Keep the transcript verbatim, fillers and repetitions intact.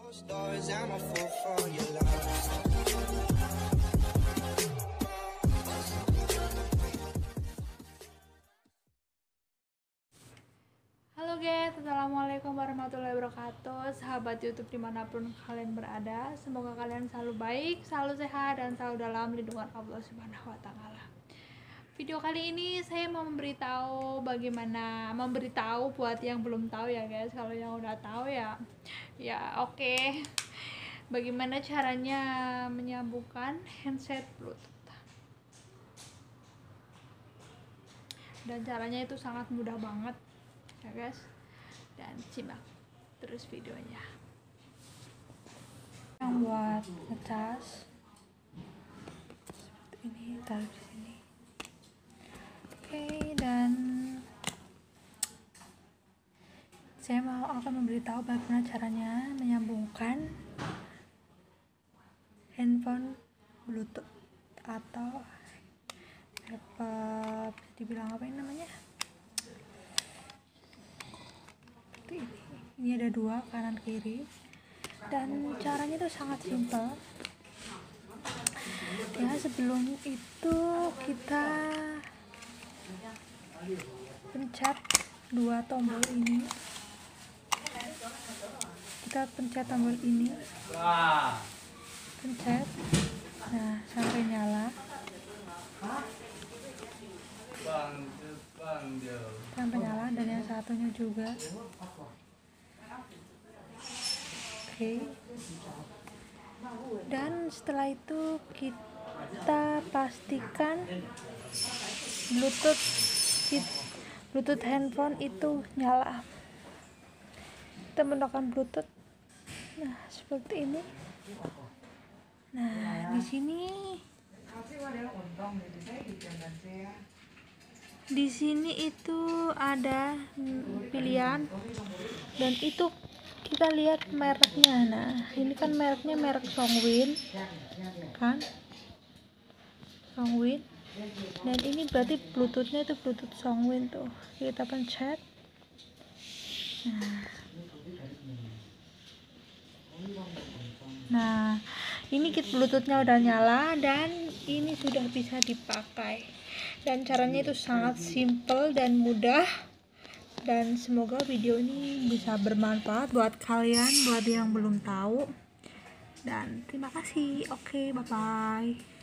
Stars, I'm a fool for your love. Halo guys, assalamualaikum warahmatullahi wabarakatuh. Sahabat YouTube dimanapun kalian berada, semoga kalian selalu baik, selalu sehat, dan selalu dalam lindungan Allah Subhanahu wa Ta'ala. Video kali ini saya mau memberitahu bagaimana memberitahu buat yang belum tahu ya guys. Kalau yang udah tahu ya, ya oke. Okay. Bagaimana caranya menyambungkan handset Bluetooth? Dan caranya itu sangat mudah banget ya guys, dan simak terus videonya. Yang buat ngecas seperti ini, taruh di sini. Oke, dan saya mau akan memberitahu bagaimana caranya menyambungkan handphone Bluetooth atau apa, bisa dibilang apa ini namanya? Ini. Ini ada dua, kanan kiri, dan caranya itu sangat simpel ya. Sebelum itu kita pencet dua tombol ini, kita pencet tombol ini, pencet, nah sampai nyala, sampai nyala, dan yang satunya juga. Oke, dan setelah itu kita pastikan Bluetooth Bluetooth handphone itu nyala. Kita menggunakan Bluetooth, nah seperti ini. Nah di sini di sini itu ada pilihan, dan itu kita lihat mereknya. Nah ini kan mereknya merek Songwin kan, Songwin, dan ini berarti Bluetoothnya itu Bluetooth Songwin tuh. Kita pencet, nah nah ini kit Bluetoothnya udah nyala dan ini sudah bisa dipakai, dan caranya itu sangat simple dan mudah. Dan semoga video ini bisa bermanfaat buat kalian, buat yang belum tahu. Dan terima kasih. Oke, bye bye.